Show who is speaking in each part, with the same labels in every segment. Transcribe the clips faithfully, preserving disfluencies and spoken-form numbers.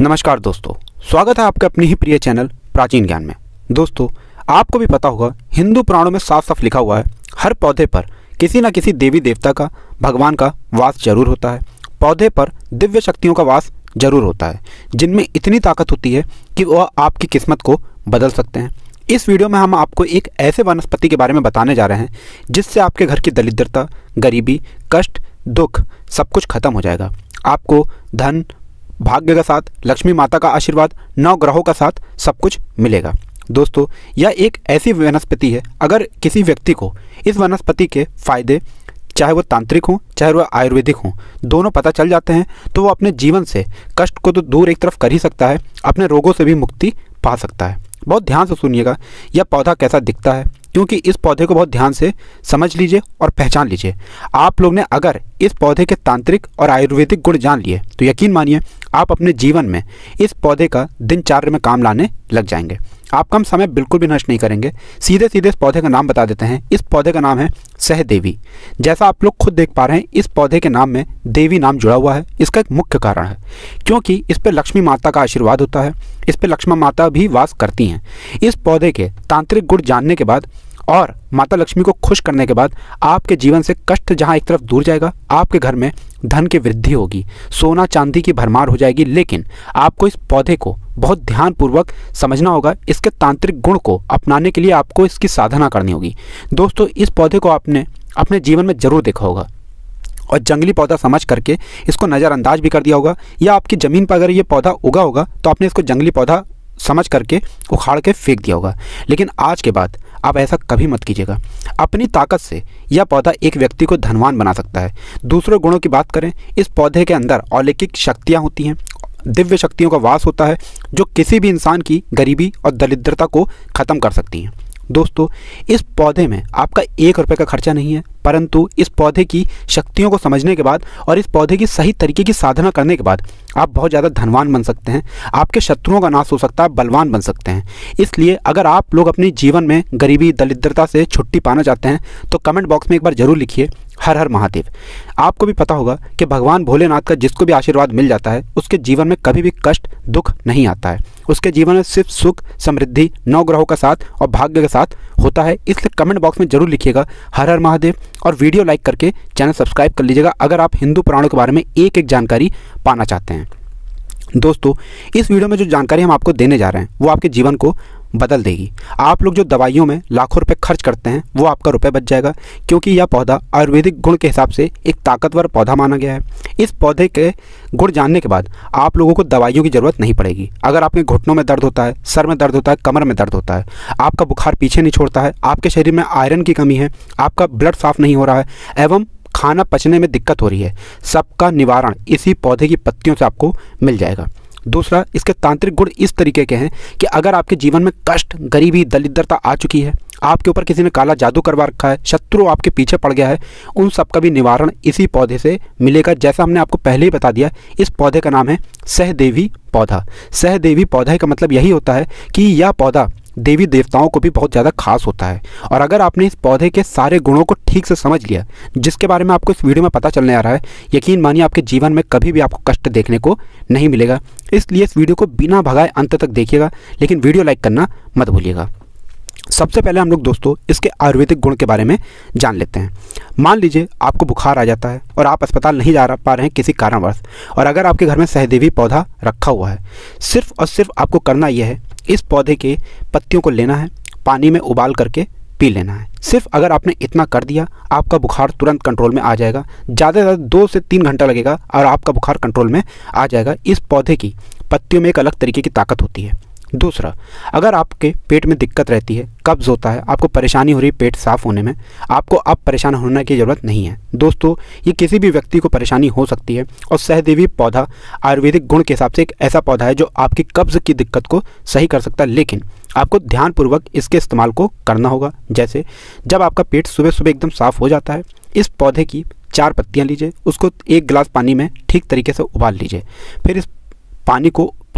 Speaker 1: नमस्कार दोस्तों, स्वागत है आपके अपने ही प्रिय चैनल प्राचीन ज्ञान में। दोस्तों, आपको भी पता होगा, हिंदू पुराणों में साफ साफ लिखा हुआ है, हर पौधे पर किसी न किसी देवी देवता का, भगवान का वास जरूर होता है। पौधे पर दिव्य शक्तियों का वास जरूर होता है, जिनमें इतनी ताकत होती है कि वह आपकी किस्मत को बदल सकते हैं। इस वीडियो में हम आपको एक ऐसे वनस्पति के बारे में बताने जा रहे हैं जिससे आपके घर की दरिद्रता, गरीबी, कष्ट, दुख सब कुछ खत्म हो जाएगा। आपको धन, भाग्य का साथ, लक्ष्मी माता का आशीर्वाद, नौ ग्रहों का साथ सब कुछ मिलेगा। दोस्तों, यह एक ऐसी वनस्पति है, अगर किसी व्यक्ति को इस वनस्पति के फायदे, चाहे वो तांत्रिक हों चाहे वो आयुर्वेदिक हों, दोनों पता चल जाते हैं तो वो अपने जीवन से कष्ट को तो दूर एक तरफ कर ही सकता है, अपने रोगों से भी मुक्ति पा सकता है। बहुत ध्यान से सुनिएगा यह पौधा कैसा दिखता है, क्योंकि इस पौधे को बहुत ध्यान से समझ लीजिए और पहचान लीजिए। आप लोग ने अगर इस पौधे के तांत्रिक और आयुर्वेदिक गुण जान लिए तो यकीन मानिए आप अपने जीवन में इस पौधे का दिनचर्या में काम लाने लग जाएंगे। आपका हम समय बिल्कुल भी नष्ट नहीं करेंगे, सीधे सीधे इस पौधे का नाम बता देते हैं। इस पौधे का नाम है सहदेवी। जैसा आप लोग खुद देख पा रहे हैं, इस पौधे के नाम में देवी नाम जुड़ा हुआ है। इसका एक मुख्य कारण है क्योंकि इस पर लक्ष्मी माता का आशीर्वाद होता है, इस पर लक्ष्मी माता भी वास करती हैं। इस पौधे के तांत्रिक गुण जानने के बाद और माता लक्ष्मी को खुश करने के बाद आपके जीवन से कष्ट जहां एक तरफ दूर जाएगा, आपके घर में धन की वृद्धि होगी, सोना चांदी की भरमार हो जाएगी। लेकिन आपको इस पौधे को बहुत ध्यानपूर्वक समझना होगा। इसके तांत्रिक गुण को अपनाने के लिए आपको इसकी साधना करनी होगी। दोस्तों, इस पौधे को आपने अपने जीवन में जरूर देखा होगा और जंगली पौधा समझ करके इसको नज़रअंदाज भी कर दिया होगा, या आपकी ज़मीन पर अगर ये पौधा उगा होगा तो आपने इसको जंगली पौधा समझ करके उखाड़ के फेंक दिया होगा। लेकिन आज के बाद आप ऐसा कभी मत कीजिएगा। अपनी ताकत से यह पौधा एक व्यक्ति को धनवान बना सकता है। दूसरे गुणों की बात करें, इस पौधे के अंदर अलौकिक शक्तियाँ होती हैं, दिव्य शक्तियों का वास होता है, जो किसी भी इंसान की गरीबी और दरिद्रता को ख़त्म कर सकती हैं। दोस्तों, इस पौधे में आपका एक रुपये का खर्चा नहीं है, परंतु इस पौधे की शक्तियों को समझने के बाद और इस पौधे की सही तरीके की साधना करने के बाद आप बहुत ज़्यादा धनवान बन सकते हैं। आपके शत्रुओं का नाश हो सकता है, बलवान बन सकते हैं। इसलिए अगर आप लोग अपने जीवन में गरीबी, दरिद्रता से छुट्टी पाना चाहते हैं तो कमेंट बॉक्स में एक बार जरूर लिखिए हर हर महादेव। आपको भी पता होगा कि भगवान भोलेनाथ का जिसको भी आशीर्वाद मिल जाता है उसके जीवन में कभी भी कष्ट, दुख नहीं आता है। उसके जीवन में सिर्फ सुख, समृद्धि, नौ ग्रहों का साथ और भाग्य के साथ होता है। इसलिए कमेंट बॉक्स में जरूर लिखिएगा हर हर महादेव और वीडियो लाइक करके चैनल सब्सक्राइब कर लीजिएगा अगर आप हिंदू पुराणों के बारे में एक एक जानकारी पाना चाहते हैं। दोस्तों, इस वीडियो में जो जानकारी हम आपको देने जा रहे हैं वो आपके जीवन को बदल देगी। आप लोग जो दवाइयों में लाखों रुपए खर्च करते हैं वो आपका रुपए बच जाएगा, क्योंकि यह पौधा आयुर्वेदिक गुण के हिसाब से एक ताकतवर पौधा माना गया है। इस पौधे के गुण जानने के बाद आप लोगों को दवाइयों की ज़रूरत नहीं पड़ेगी। अगर आपके घुटनों में दर्द होता है, सर में दर्द होता है, कमर में दर्द होता है, आपका बुखार पीछे नहीं छोड़ता है, आपके शरीर में आयरन की कमी है, आपका ब्लड साफ नहीं हो रहा है एवं खाना पचने में दिक्कत हो रही है, सबका निवारण इसी पौधे की पत्तियों से आपको मिल जाएगा। दूसरा, इसके तांत्रिक गुण इस तरीके के हैं कि अगर आपके जीवन में कष्ट, गरीबी, दरिद्रता आ चुकी है, आपके ऊपर किसी ने काला जादू करवा रखा है, शत्रु आपके पीछे पड़ गया है, उन सब का भी निवारण इसी पौधे से मिलेगा। जैसा हमने आपको पहले ही बता दिया, इस पौधे का नाम है सहदेवी पौधा। सहदेवी पौधा का मतलब यही होता है कि यह पौधा देवी देवताओं को भी बहुत ज़्यादा खास होता है। और अगर आपने इस पौधे के सारे गुणों को ठीक से समझ लिया, जिसके बारे में आपको इस वीडियो में पता चलने आ रहा है, यकीन मानिए आपके जीवन में कभी भी आपको कष्ट देखने को नहीं मिलेगा। इसलिए इस वीडियो को बिना भगाए अंत तक देखिएगा, लेकिन वीडियो लाइक करना मत भूलिएगा। सबसे पहले हम लोग दोस्तों इसके आयुर्वेदिक गुण के बारे में जान लेते हैं। मान लीजिए आपको बुखार आ जाता है और आप अस्पताल नहीं जा पा रहे हैं किसी कारणवश, और अगर आपके घर में सहदेवी पौधा रखा हुआ है, सिर्फ और सिर्फ आपको करना यह है, इस पौधे के पत्तियों को लेना है, पानी में उबाल करके पी लेना है। सिर्फ अगर आपने इतना कर दिया, आपका बुखार तुरंत कंट्रोल में आ जाएगा। ज़्यादा से ज़्यादा दो से तीन घंटा लगेगा और आपका बुखार कंट्रोल में आ जाएगा। इस पौधे की पत्तियों में एक अलग तरीके की ताकत होती है। दूसरा, अगर आपके पेट में दिक्कत रहती है, कब्ज़ होता है, आपको परेशानी हो रही है पेट साफ़ होने में, आपको अब परेशान होने की ज़रूरत नहीं है। दोस्तों, ये किसी भी व्यक्ति को परेशानी हो सकती है और सहदेवी पौधा आयुर्वेदिक गुण के हिसाब से एक ऐसा पौधा है जो आपकी कब्ज़ की दिक्कत को सही कर सकता है। लेकिन आपको ध्यानपूर्वक इसके इस्तेमाल को करना होगा। जैसे जब आपका पेट सुबह सुबह एकदम साफ़ हो जाता है, इस पौधे की चार पत्तियाँ लीजिए, उसको एक गिलास पानी में ठीक तरीके से उबाल लीजिए। फिर इस पानी को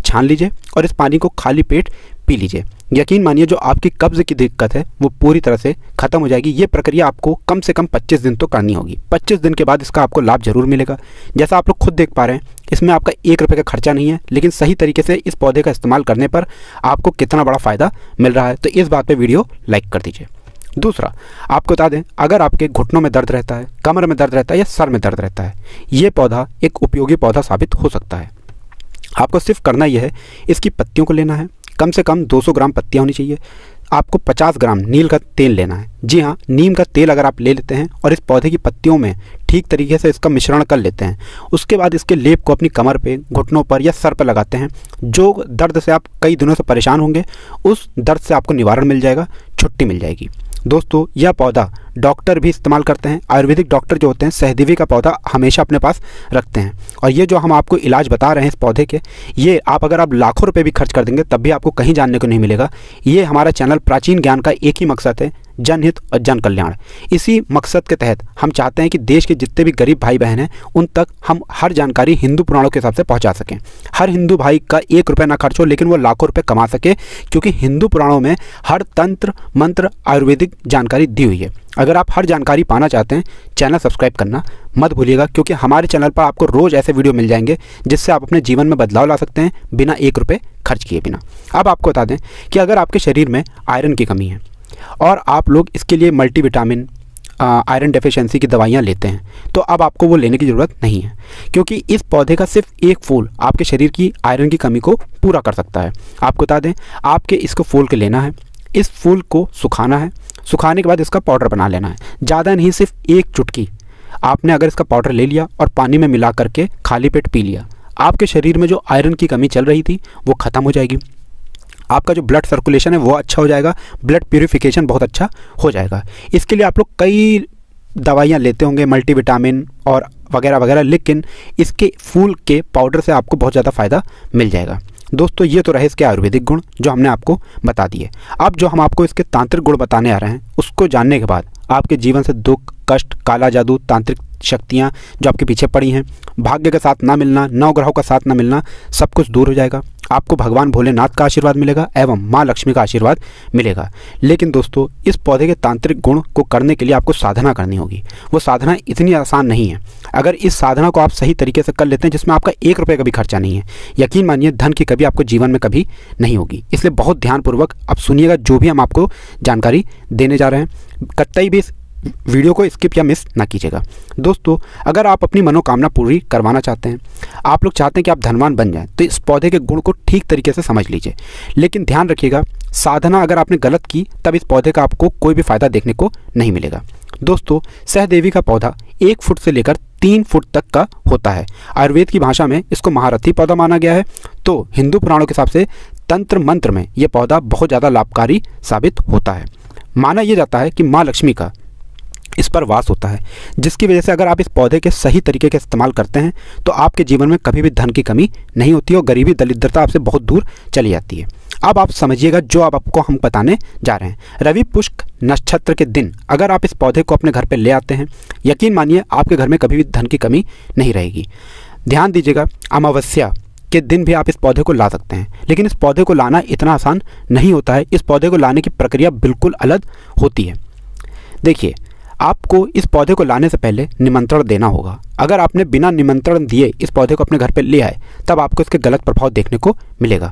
Speaker 1: छान लीजिए और इस पानी को खाली पेट पी लीजिए। यकीन मानिए जो आपकी कब्ज़ की दिक्कत है वो पूरी तरह से ख़त्म हो जाएगी। ये प्रक्रिया आपको कम से कम पच्चीस दिन तो करनी होगी। पच्चीस दिन के बाद इसका आपको लाभ जरूर मिलेगा। जैसा आप लोग खुद देख पा रहे हैं, इसमें आपका एक रुपये का खर्चा नहीं है, लेकिन सही तरीके से इस पौधे का इस्तेमाल करने पर आपको कितना बड़ा फ़ायदा मिल रहा है। तो इस बात पर वीडियो लाइक कर दीजिए। दूसरा, आपको बता दें, अगर आपके घुटनों में दर्द रहता है, कमर में दर्द रहता है या सर में दर्द रहता है, ये पौधा एक उपयोगी पौधा साबित हो सकता है। आपको सिर्फ करना यह है, इसकी पत्तियों को लेना है। कम से कम दो सौ ग्राम पत्तियाँ होनी चाहिए। आपको पचास ग्राम नील का तेल लेना है। जी हाँ, नीम का तेल अगर आप ले लेते हैं और इस पौधे की पत्तियों में ठीक तरीके से इसका मिश्रण कर लेते हैं, उसके बाद इसके लेप को अपनी कमर पे, घुटनों पर या सर पर लगाते हैं, जो दर्द से आप कई दिनों से परेशान होंगे उस दर्द से आपको निवारण मिल जाएगा, छुट्टी मिल जाएगी। दोस्तों, यह पौधा डॉक्टर भी इस्तेमाल करते हैं। आयुर्वेदिक डॉक्टर जो होते हैं सहदेवी का पौधा हमेशा अपने पास रखते हैं। और ये जो हम आपको इलाज बता रहे हैं इस पौधे के, ये आप अगर आप लाखों रुपए भी खर्च कर देंगे तब भी आपको कहीं जानने को नहीं मिलेगा। ये हमारा चैनल प्राचीन ज्ञान का एक ही मकसद है, जनहित और जन कल्याण। इसी मकसद के तहत हम चाहते हैं कि देश के जितने भी गरीब भाई बहन हैं उन तक हम हर जानकारी हिंदू पुराणों के हिसाब से पहुंचा सकें। हर हिंदू भाई का एक रुपये ना खर्च हो, लेकिन वो लाखों रुपए कमा सके, क्योंकि हिंदू पुराणों में हर तंत्र मंत्र आयुर्वेदिक जानकारी दी हुई है। अगर आप हर जानकारी पाना चाहते हैं, चैनल सब्सक्राइब करना मत भूलिएगा, क्योंकि हमारे चैनल पर आपको रोज़ ऐसे वीडियो मिल जाएंगे जिससे आप अपने जीवन में बदलाव ला सकते हैं बिना एक रुपये खर्च किए बिना। अब आपको बता दें कि अगर आपके शरीर में आयरन की कमी है और आप लोग इसके लिए मल्टीविटामिन, आयरन डेफिशिएंसी की दवाइयाँ लेते हैं, तो अब आपको वो लेने की ज़रूरत नहीं है, क्योंकि इस पौधे का सिर्फ एक फूल आपके शरीर की आयरन की कमी को पूरा कर सकता है। आपको बता दें, आपके इसको फूल के लेना है, इस फूल को सुखाना है, सुखाने के बाद इसका पाउडर बना लेना है। ज़्यादा नहीं, सिर्फ एक चुटकी आपने अगर इसका पाउडर ले लिया और पानी में मिला करके खाली पेट पी लिया, आपके शरीर में जो आयरन की कमी चल रही थी वो ख़त्म हो जाएगी। आपका जो ब्लड सर्कुलेशन है वो अच्छा हो जाएगा, ब्लड प्यूरिफिकेशन बहुत अच्छा हो जाएगा। इसके लिए आप लोग कई दवाइयाँ लेते होंगे, मल्टीविटामिन और वगैरह वगैरह, लेकिन इसके फूल के पाउडर से आपको बहुत ज़्यादा फ़ायदा मिल जाएगा। दोस्तों, ये तो रहे इसके आयुर्वेदिक गुण जो हमने आपको बता दिए। अब जो हम आपको इसके तांत्रिक गुण बताने आ रहे हैं, उसको जानने के बाद आपके जीवन से दुख, कष्ट, काला जादू, तांत्रिक शक्तियाँ जो आपके पीछे पड़ी हैं, भाग्य का साथ ना मिलना, नवग्रहों का साथ ना मिलना, सब कुछ दूर हो जाएगा। आपको भगवान भोलेनाथ का आशीर्वाद मिलेगा एवं माँ लक्ष्मी का आशीर्वाद मिलेगा। लेकिन दोस्तों, इस पौधे के तांत्रिक गुण को करने के लिए आपको साधना करनी होगी। वो साधना इतनी आसान नहीं है। अगर इस साधना को आप सही तरीके से कर लेते हैं, जिसमें आपका एक रुपये का भी खर्चा नहीं है, यकीन मानिए धन की कभी आपको जीवन में कभी नहीं होगी। इसलिए बहुत ध्यानपूर्वक आप सुनिएगा जो भी हम आपको जानकारी देने जा रहे हैं। कतई भी वीडियो को स्किप या मिस ना कीजिएगा। दोस्तों, अगर आप अपनी मनोकामना पूरी करवाना चाहते हैं, आप लोग चाहते हैं कि आप धनवान बन जाएं, तो इस पौधे के गुण को ठीक तरीके से समझ लीजिए। लेकिन ध्यान रखिएगा, साधना अगर आपने गलत की तब इस पौधे का आपको कोई भी फ़ायदा देखने को नहीं मिलेगा। दोस्तों, सहदेवी का पौधा एक फुट से लेकर तीन फुट तक का होता है। आयुर्वेद की भाषा में इसको महारथी पौधा माना गया है। तो हिंदू पुराणों के हिसाब से तंत्र मंत्र में यह पौधा बहुत ज़्यादा लाभकारी साबित होता है। माना यह जाता है कि माँ लक्ष्मी का इस पर वास होता है, जिसकी वजह से अगर आप इस पौधे के सही तरीके के इस्तेमाल करते हैं तो आपके जीवन में कभी भी धन की कमी नहीं होती और गरीबी दरिद्रता आपसे बहुत दूर चली जाती है। अब आप समझिएगा जो आप आपको हम बताने जा रहे हैं। रवि पुष्क नक्षत्र के दिन अगर आप इस पौधे को अपने घर पर ले आते हैं, यकीन मानिए आपके घर में कभी भी धन की कमी नहीं रहेगी। ध्यान दीजिएगा, अमावस्या के दिन भी आप इस पौधे को ला सकते हैं, लेकिन इस पौधे को लाना इतना आसान नहीं होता है। इस पौधे को लाने की प्रक्रिया बिल्कुल अलग होती है। देखिए, आपको इस पौधे को लाने से पहले निमंत्रण देना होगा। अगर आपने बिना निमंत्रण दिए इस पौधे को अपने घर पे ले आए, तब आपको इसके गलत प्रभाव देखने को मिलेगा।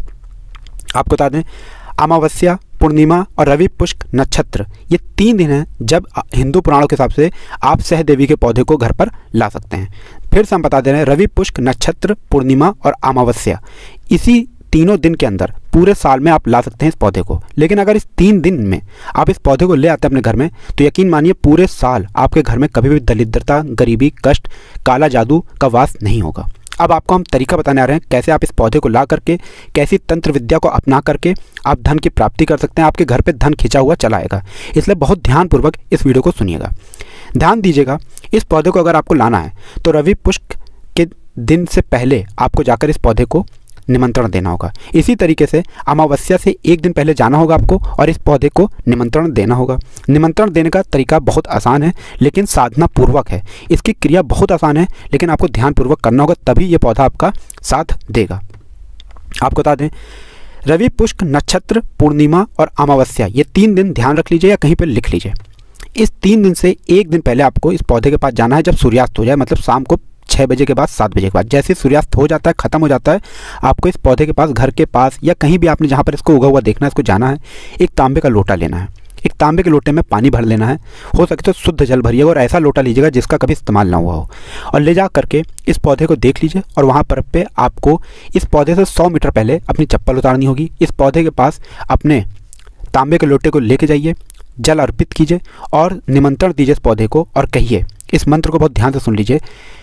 Speaker 1: आपको बता दें, अमावस्या, पूर्णिमा और रवि पुष्क नक्षत्र ये तीन दिन हैं जब हिंदू पुराणों के हिसाब से आप सहदेवी के पौधे को घर पर ला सकते हैं। फिर से हम बता दे रहे हैं, रवि पुष्क नक्षत्र, पूर्णिमा और अमावस्या, इसी तीनों दिन के अंदर पूरे साल में आप ला सकते हैं इस पौधे को। लेकिन अगर इस तीन दिन में आप इस पौधे को ले आते हैं अपने घर में, तो यकीन मानिए पूरे साल आपके घर में कभी भी दरिद्रता, गरीबी, कष्ट, काला जादू का वास नहीं होगा। अब आपको हम तरीका बताने आ रहे हैं कैसे आप इस पौधे को ला करके, कैसी तंत्र विद्या को अपना करके आप धन की प्राप्ति कर सकते हैं। आपके घर पे धन खिंचा हुआ चला आएगा। इसलिए बहुत ध्यानपूर्वक इस वीडियो को सुनिएगा, ध्यान दीजिएगा। इस पौधे को अगर आपको लाना है तो रवि पुष्क के दिन से पहले आपको जाकर इस पौधे को निमंत्रण देना होगा। इसी तरीके से अमावस्या से एक दिन पहले जाना होगा आपको और इस पौधे को निमंत्रण देना होगा। निमंत्रण देने का तरीका बहुत आसान है, लेकिन साधना पूर्वक है। इसकी क्रिया बहुत आसान है, लेकिन आपको ध्यानपूर्वक करना होगा, तभी ये पौधा आपका साथ देगा। आपको बता दें, रवि पुष्क नक्षत्र, पूर्णिमा और अमावस्या, ये तीन दिन ध्यान रख लीजिए या कहीं पर लिख लीजिए। इस तीन दिन से एक दिन पहले आपको इस पौधे के पास जाना है जब सूर्यास्त हो जाए, मतलब शाम को छः बजे के बाद, सात बजे के बाद। जैसे सूर्यास्त हो जाता है, ख़त्म हो जाता है, आपको इस पौधे के पास, घर के पास या कहीं भी आपने जहाँ पर इसको उगा हुआ देखना है, इसको जाना है। एक तांबे का लोटा लेना है, एक तांबे के लोटे में पानी भर लेना है, हो सके तो शुद्ध जल भरिएगा और ऐसा लोटा लीजिएगा जिसका कभी इस्तेमाल ना हुआ हो, और ले जा करके इस पौधे को देख लीजिए। और वहाँ पर पे आपको इस पौधे से सौ मीटर पहले अपनी चप्पल उतारनी होगी। इस पौधे के पास अपने तांबे के लोटे को लेके जाइए, जल अर्पित कीजिए और निमंत्रण दीजिए इस पौधे को और कहिए, इस मंत्र को बहुत ध्यान से सुन लीजिए,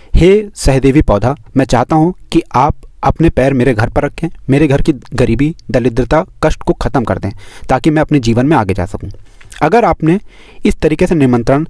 Speaker 1: हे सहदेवी पौधा, मैं चाहता हूँ कि आप अपने पैर मेरे घर पर रखें, मेरे घर की गरीबी, दरिद्रता, कष्ट को ख़त्म कर दें ताकि मैं अपने जीवन में आगे जा सकूं। अगर आपने इस तरीके से निमंत्रण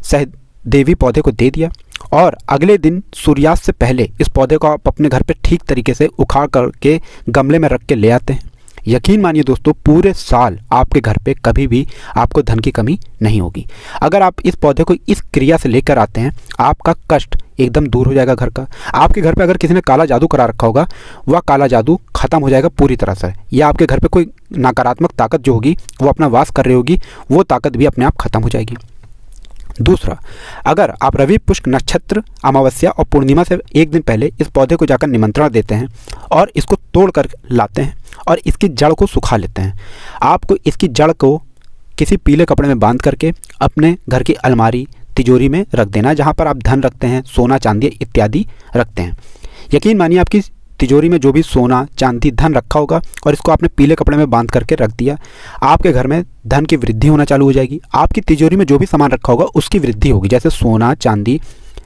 Speaker 1: सहदेवी पौधे को दे दिया और अगले दिन सूर्यास्त से पहले इस पौधे को आप अपने घर पे ठीक तरीके से उखाड़ करके गमले में रख के ले आते हैं, यकीन मानिए दोस्तों, पूरे साल आपके घर पे कभी भी आपको धन की कमी नहीं होगी। अगर आप इस पौधे को इस क्रिया से लेकर आते हैं, आपका कष्ट एकदम दूर हो जाएगा घर का। आपके घर पे अगर किसी ने काला जादू करा रखा होगा, वह काला जादू खत्म हो जाएगा पूरी तरह से, या आपके घर पे कोई नकारात्मक ताकत जो होगी वो अपना वास कर रही होगी, वो ताकत भी अपने आप खत्म हो जाएगी। दूसरा, अगर आप रवि पुष्क नक्षत्र, अमावस्या और पूर्णिमा से एक दिन पहले इस पौधे को जाकर निमंत्रण देते हैं और इसको तोड़ कर लाते हैं और इसकी जड़ को सुखा लेते हैं, आपको इसकी जड़ को किसी पीले कपड़े में बांध करके अपने घर की अलमारी, तिजोरी में रख देना है, जहाँ पर आप धन रखते हैं, सोना चांदी इत्यादि रखते हैं। यकीन मानिए आपकी तिजोरी में जो भी सोना चांदी धन रखा होगा और इसको आपने पीले कपड़े में बांध करके रख दिया, आपके घर में धन की वृद्धि होना चालू हो जाएगी। आपकी तिजोरी में जो भी सामान रखा होगा उसकी वृद्धि होगी, जैसे सोना चांदी,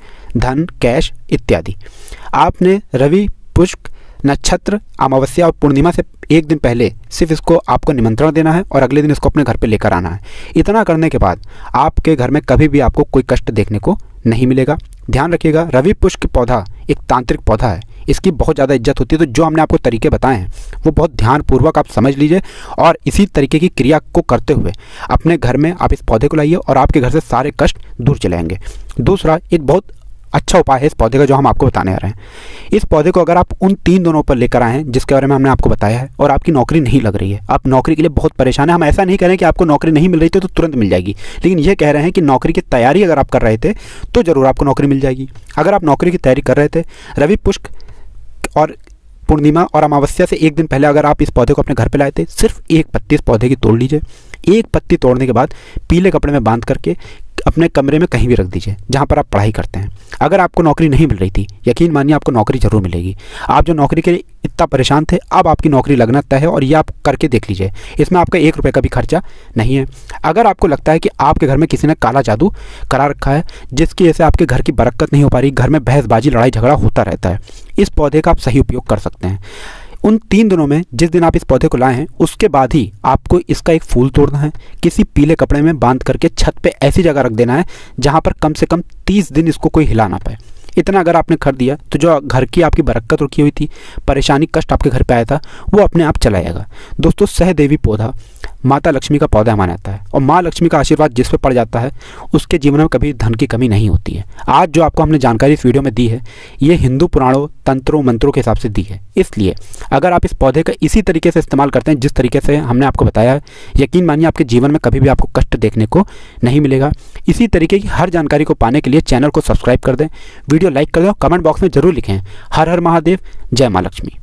Speaker 1: धन, कैश इत्यादि। आपने रवि पुष्क नक्षत्र, अमावस्या और पूर्णिमा से एक दिन पहले सिर्फ इसको आपको निमंत्रण देना है और अगले दिन इसको अपने घर पे लेकर आना है। इतना करने के बाद आपके घर में कभी भी आपको कोई कष्ट देखने को नहीं मिलेगा। ध्यान रखिएगा, रवि पुष्क पौधा एक तांत्रिक पौधा है, इसकी बहुत ज़्यादा इज्जत होती है। तो जो हमने आपको तरीके बताए हैं वो बहुत ध्यानपूर्वक आप समझ लीजिए और इसी तरीके की क्रिया को करते हुए अपने घर में आप इस पौधे को लाइए और आपके घर से सारे कष्ट दूर चले जाएंगे। दूसरा, एक बहुत अच्छा उपाय है इस पौधे का जो हम आपको बताने आ रहे हैं। इस पौधे को अगर आप उन तीन दिनों पर लेकर आए हैं जिसके बारे में हमने आपको बताया है और आपकी नौकरी नहीं लग रही है, आप नौकरी के लिए बहुत परेशान हैं, हम ऐसा नहीं कह रहे हैं कि आपको नौकरी नहीं मिल रही थी तो तुरंत मिल जाएगी, लेकिन ये कह रहे हैं कि नौकरी की तैयारी अगर आप कर रहे थे तो ज़रूर आपको नौकरी मिल जाएगी। अगर आप नौकरी की तैयारी कर रहे थे, रवि पुष्क और पूर्णिमा और अमावस्या से एक दिन पहले अगर आप इस पौधे को अपने घर पे लाए थे, सिर्फ एक पत्ती इस पौधे की तोड़ लीजिए। एक पत्ती तोड़ने के बाद पीले कपड़े में बांध करके अपने कमरे में कहीं भी रख दीजिए जहाँ पर आप पढ़ाई करते हैं। अगर आपको नौकरी नहीं मिल रही थी, यकीन मानिए आपको नौकरी जरूर मिलेगी। आप जो नौकरी के लिए इतना परेशान थे, अब आपकी नौकरी लगना तय है और ये आप करके देख लीजिए, इसमें आपका एक रुपये का भी खर्चा नहीं है। अगर आपको लगता है कि आपके घर में किसी ने काला जादू करा रखा है जिसकी वजह से आपके घर की बरकत नहीं हो पा रही, घर में बहसबाजी, लड़ाई झगड़ा होता रहता है, इस पौधे का आप सही उपयोग कर सकते हैं। उन तीन दिनों में जिस दिन आप इस पौधे को लाए हैं उसके बाद ही आपको इसका एक फूल तोड़ना है, किसी पीले कपड़े में बांध करके छत पे ऐसी जगह रख देना है जहां पर कम से कम तीस दिन इसको कोई हिला ना पाए। इतना अगर आपने कर दिया तो जो घर की आपकी बरकत रुकी हुई थी, परेशानी, कष्ट आपके घर पे आया था, वो अपने आप चला जाएगा। दोस्तों, सहदेवी पौधा माता लक्ष्मी का पौधा माना जाता है और माँ लक्ष्मी का आशीर्वाद जिस पे पड़ जाता है उसके जीवन में कभी धन की कमी नहीं होती है। आज जो आपको हमने जानकारी इस वीडियो में दी है ये हिंदू पुराणों, तंत्रों, मंत्रों के हिसाब से दी है, इसलिए अगर आप इस पौधे का इसी तरीके से इस्तेमाल करते हैं जिस तरीके से हमने आपको बताया है, यकीन मानिए आपके जीवन में कभी भी आपको कष्ट देखने को नहीं मिलेगा। इसी तरीके की हर जानकारी को पाने के लिए चैनल को सब्सक्राइब कर दें, वीडियो लाइक कर दें और कमेंट बॉक्स में जरूर लिखें हर हर महादेव, जय माँ लक्ष्मी।